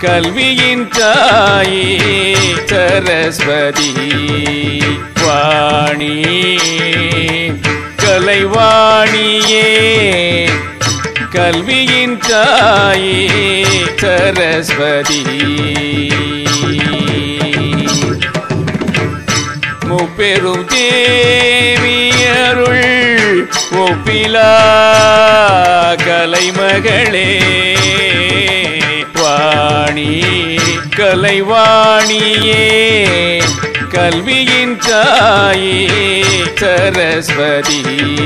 கல்வியின் தாயே சரஸ்வதி வாணி கலைவாணியே கல்வியின் தாயே சரஸ்வதி முப்பெரும் தேவியருள் ஒப்பிலா கலைமகளே வாணி கலைவாணியே கல்வியின் தாயே சரஸ்வதி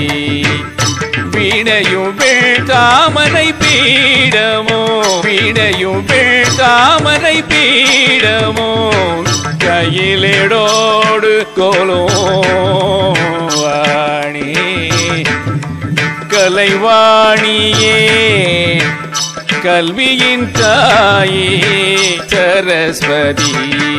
வீணையும் தாமரை பீடமோ வீணையும் தாமரை பீடமோ கையிலோடு கோலோ வாணி கலைவாணியே கல்வியின் தாயே சரஸ்வதி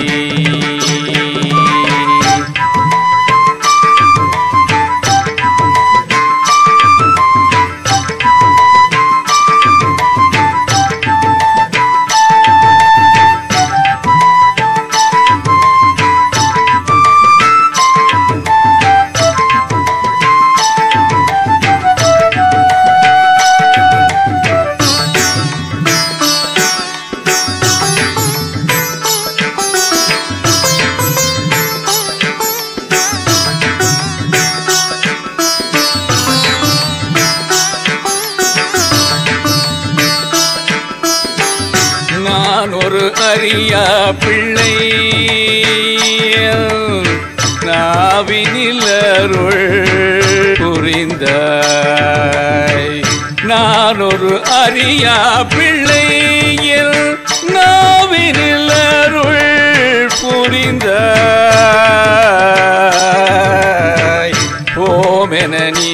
ஒரு அறியா பிள்ளை நாவினில் அருள் புரிந்தாய் நான் ஒரு அறியா பிள்ளை நாவினில் அருள் புரிந்தாய் ஓமென நீ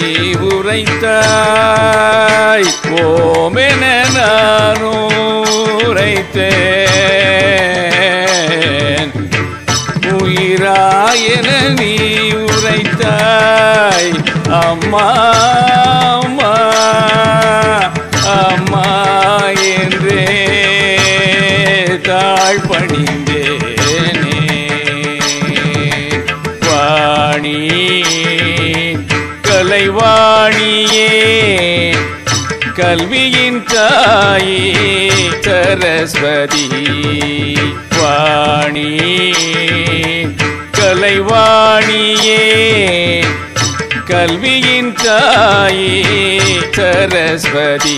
உரைத்தாய் ஓமென நானும் உரைத்தேன் உயிராயன நீ உரைத்தாய் அம்மா அம்மா அம்மா என்றே தாழ் பணிந்தேனே வாணி கலைவாணியே கல்வியின் தாயே சரஸ்வதி வாணி கலைவாணியே கல்வியின் தாயே சரஸ்வதி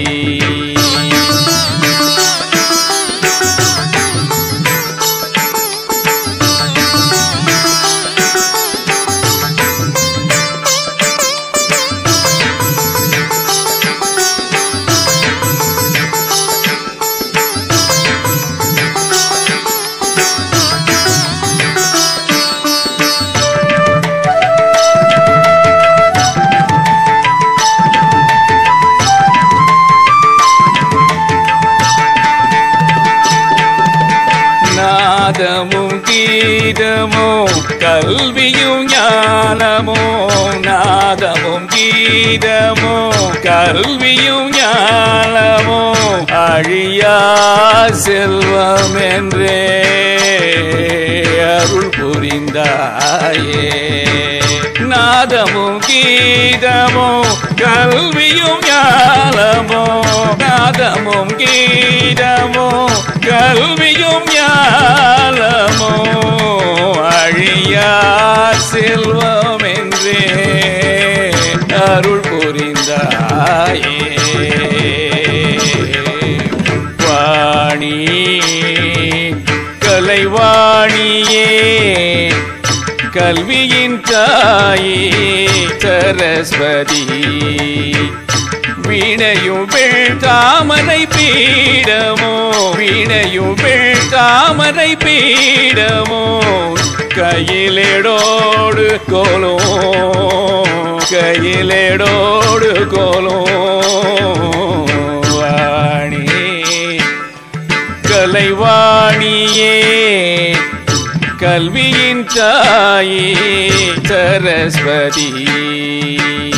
நாதமும் கீதமோ கல்வியும் ஞானமோ நாதமும் கீதமோ கல்வியும் ஞானமோ அழியா செல்வம் என்றே அருள் புரிந்தாயே நாதமும் கீதமோ கல்வியும் ஞானமோ நாதமும் கீதமோ கல்வியும் ஞானமோ அழியா செல்வம் என்றே அருள் புரிந்தாயே வாணி கலைவாணியே கல்வியின் தாயே சரஸ்வதி வீணையும் தாமரை பீடமோ வீணையும் தாமரை பீடமோ கையிலோடு கோலோ கையிலோடு கோலோ வாணி கலைவாணியே கல்வியின் தாயே சரஸ்வதி